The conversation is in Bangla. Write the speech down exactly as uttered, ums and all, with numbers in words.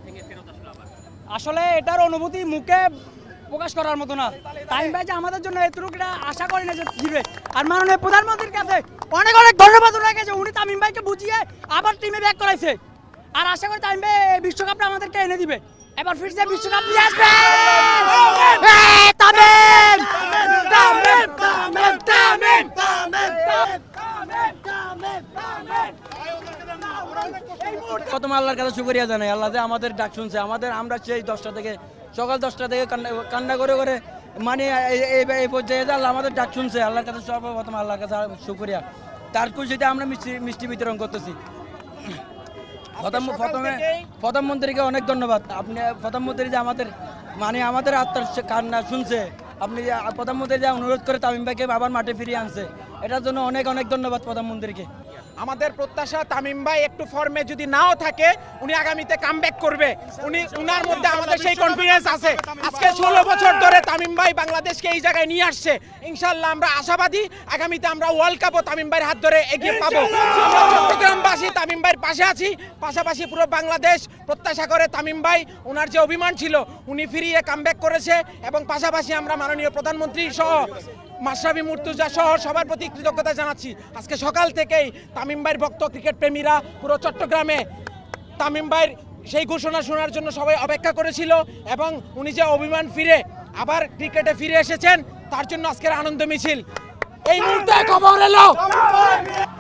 আসলে এটার অনুভূতি মুখে প্রকাশ করার মতো না। তামিম ভাই যে আমাদের জন্য এতটুকুটা আশা করি না যে দিবে। আর মাননীয় প্রধানমন্ত্রীর কাছে অনেক অনেক ধন্যবাদ গেছে, উনি তামিম ভাইকে বুঝিয়ে আবার টিমে ব্যাক করাইছে। আর আশা করি তামিম ভাই বিশ্বকাপটা আমাদেরকে এনে দিবে, এবার ফিরছে বিশ্বকাপ নিয়ে আসবে। তামিম তামিম তামিম তামিম প্রথম আল্লাহর কাছে শুকরিয়া জানাই, আল্লাহ যে আমাদের ডাক শুনছে। আমাদের আমরা সেই দশটা থেকে সকাল দশটা থেকে কান্না করে করে মানে এই পর্যায়ে আল্লাহ আমাদের ডাক শুনছে। আল্লাহর কাছে সর্বপ্রথম আল্লাহর কাছে শুকরিয়া, তার খুশিতে আমরা মিষ্টি মিষ্টি বিতরণ করতেছি। প্রথম প্রথমে প্রধানমন্ত্রীকে অনেক ধন্যবাদ। আপনি প্রধানমন্ত্রী যে আমাদের মানে আমাদের আত্মার কান্না শুনছে, আপনি প্রধানমন্ত্রী যে অনুরোধ করে তামিম ভাইকে আবার মাঠে ফিরিয়ে আনছে, এটার জন্য অনেক অনেক ধন্যবাদ প্রধানমন্ত্রীকে। আমাদের প্রত্যাশা তামিম ভাই একটু ফর্মে যদি নাও থাকে, উনি আগামীতে কামব্যাক করবে। উনি উনার মধ্যে আমাদের সেই কনফিডেন্স আছে। আজকে ষোলো বছর ধরে তামিম ভাই বাংলাদেশকে এই জায়গায় নিয়ে আসছে। ইনশাল্লাহ আমরা আশাবাদী আগামীতে আমরা ওয়ার্ল্ড কাপও তামিম ভাইয়ের হাত ধরে এগিয়ে পাবো। আমরা চট্টগ্রামবাসী তামিম ভাইয়ের পাশে আছি, পাশাপাশি পুরো বাংলাদেশ প্রত্যাশা করে তামিম ভাই ওনার যে অভিমান ছিল উনি ফিরিয়ে কামব্যাক করেছে। এবং পাশাপাশি আমরা মাননীয় প্রধানমন্ত্রী সহ মাশরাফি মুর্তজা সহ সবার প্রতি কৃতজ্ঞতা জানাচ্ছি। আজকে সকাল থেকেই তামিম ভাইয়ের ভক্ত ক্রিকেট প্রেমীরা পুরো চট্টগ্রামে তামিম ভাইয়ের সেই ঘোষণা শোনার জন্য সবাই অপেক্ষা করেছিল। এবং উনি যে অভিমান ফিরে আবার ক্রিকেটে ফিরে এসেছেন, তার জন্য আজকের আনন্দ মিছিল। এই মুহূর্তে খবর এলো